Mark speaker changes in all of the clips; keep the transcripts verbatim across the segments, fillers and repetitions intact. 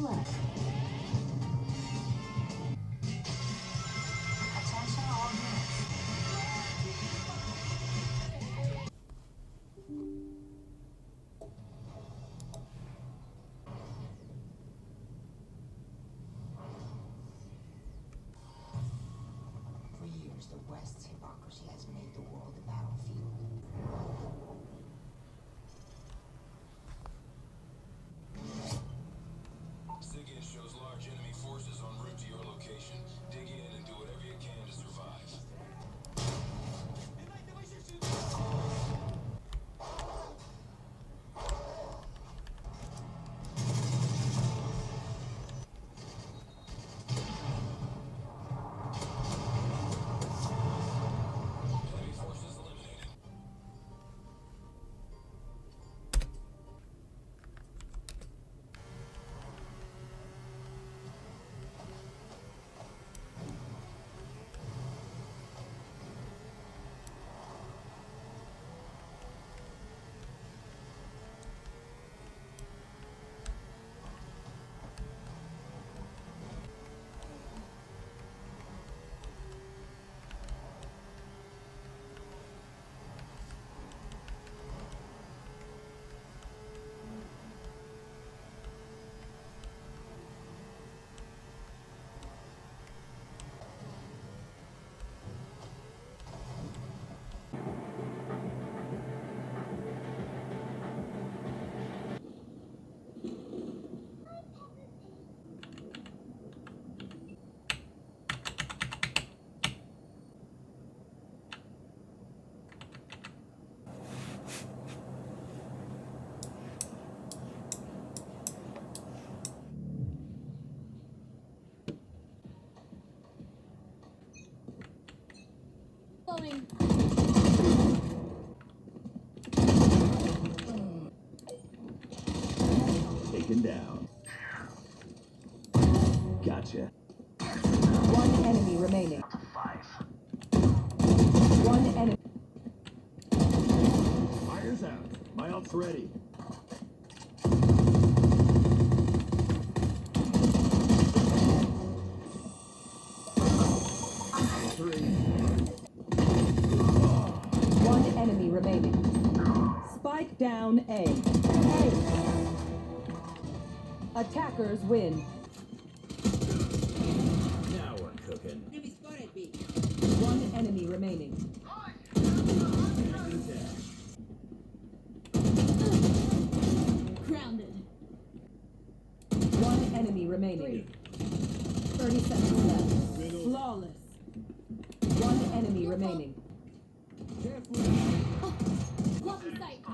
Speaker 1: left. Attention all units. For years, the West's hypocrisy has made the world a battlefield.
Speaker 2: SIGINT shows large enemy forces en route to your location. Dig in and do whatever you can to survive. Enemy forces eliminated.
Speaker 3: Loading.
Speaker 4: Taken down. Gotcha.
Speaker 5: One enemy remaining. One enemy.
Speaker 4: Fire's out. My ult's ready. Three.
Speaker 5: One enemy remaining. Spike down A. A. Attackers win.
Speaker 4: Now we're cooking.
Speaker 5: One enemy remaining.
Speaker 3: Grounded.
Speaker 5: One enemy remaining. Thirty seconds left. Flawless. One enemy remaining.
Speaker 3: Lock in sight.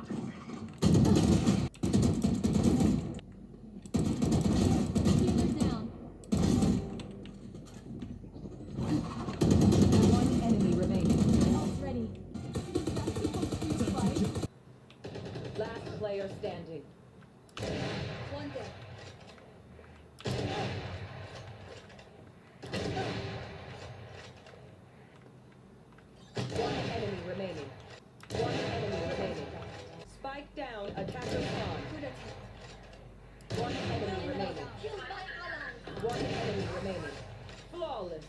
Speaker 3: Healer down.
Speaker 5: One enemy remaining.
Speaker 3: Ult ready.
Speaker 5: Last player standing.
Speaker 3: One dead.
Speaker 5: One enemy remaining. One enemy remaining. Spike down. Attacker spawn.
Speaker 3: Good attack.
Speaker 5: One enemy remaining.
Speaker 3: Killed by ally.
Speaker 5: One enemy remaining. Flawless.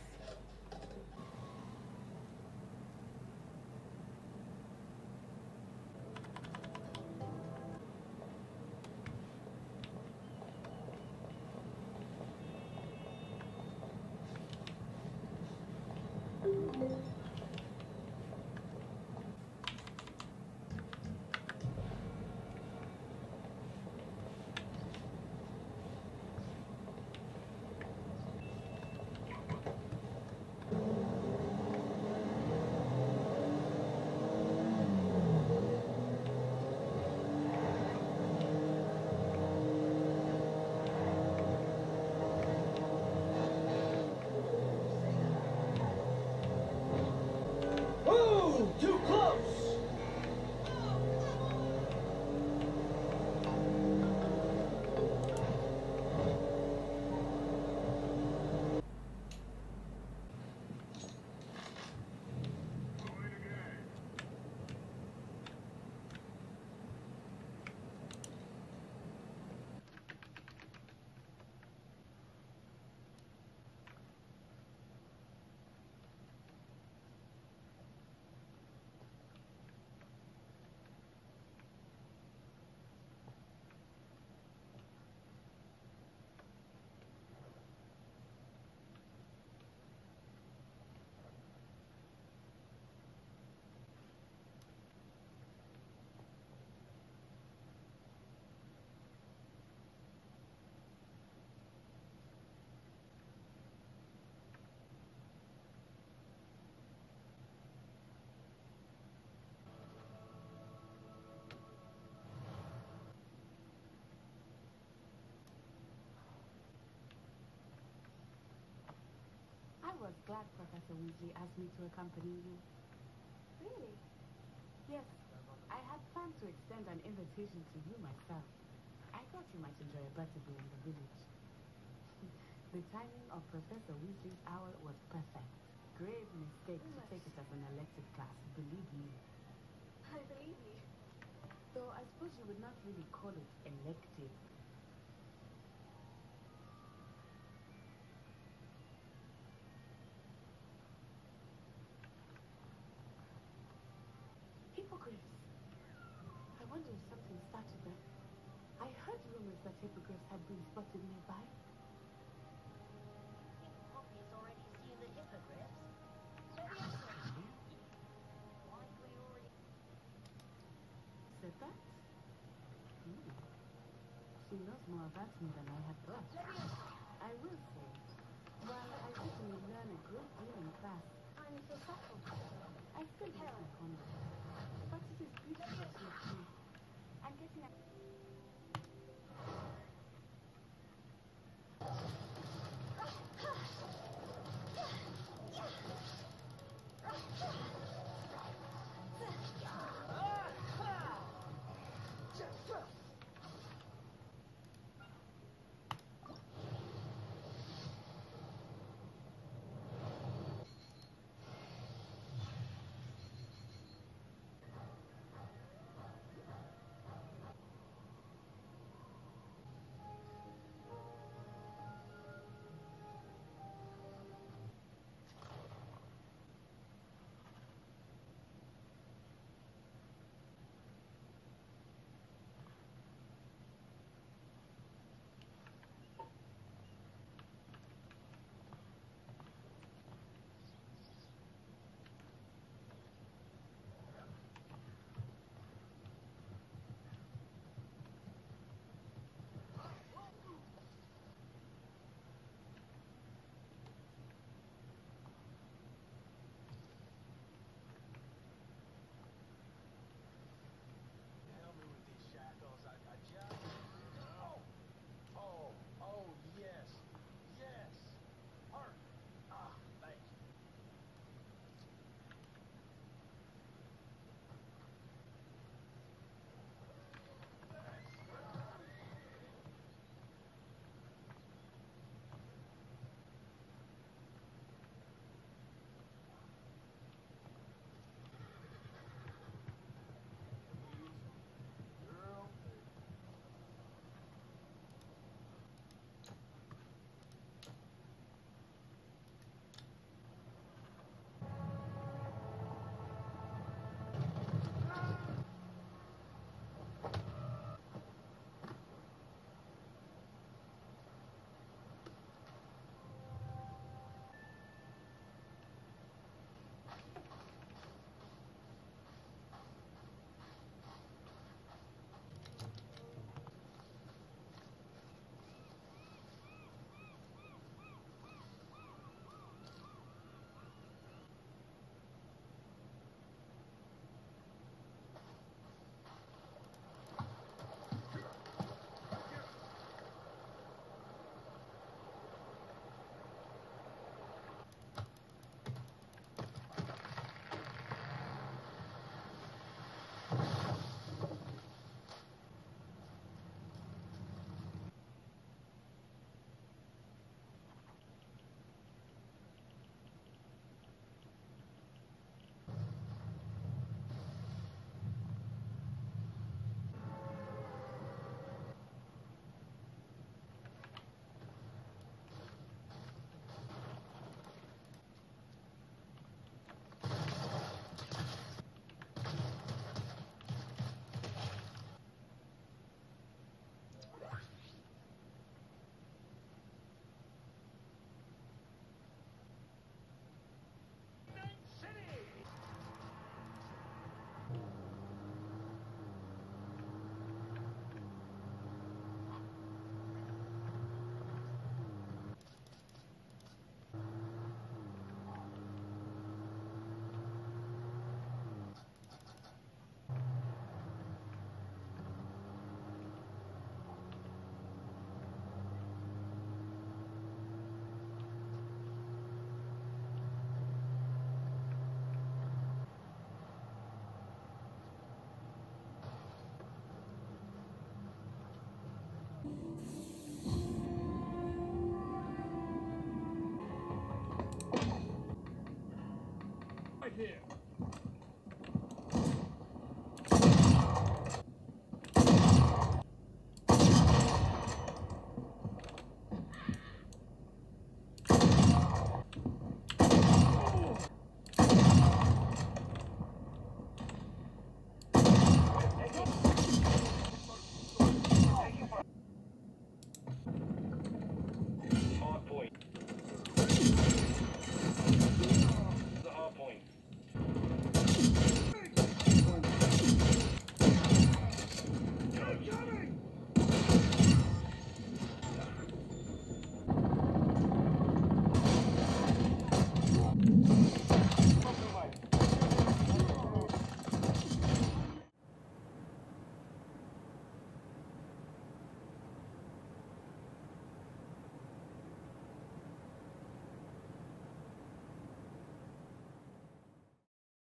Speaker 6: glad Professor Weasley asked me to accompany you.
Speaker 3: Really?
Speaker 6: Yes, I had planned to extend an invitation to you myself. I thought you might enjoy a butterbeer in the village. The timing of Professor Weasley's hour was perfect. Grave mistake to take it as an elective class, believe me.
Speaker 3: I believe you.
Speaker 6: Though I suppose you would not really call it elective. Hippogriffs. I wonder if something started there. I heard rumors that hippogriffs had been spotted nearby.
Speaker 1: I think Poppy's already seen the hippogriffs. So yes, why do we already...
Speaker 6: Said that? Hmm. She knows more about me than I had thought. I will say, while I certainly learn a great deal in class,
Speaker 3: Time is so subtle.
Speaker 6: I still have my conduct. But it is beautiful to see too. I'm getting a...
Speaker 7: Right here.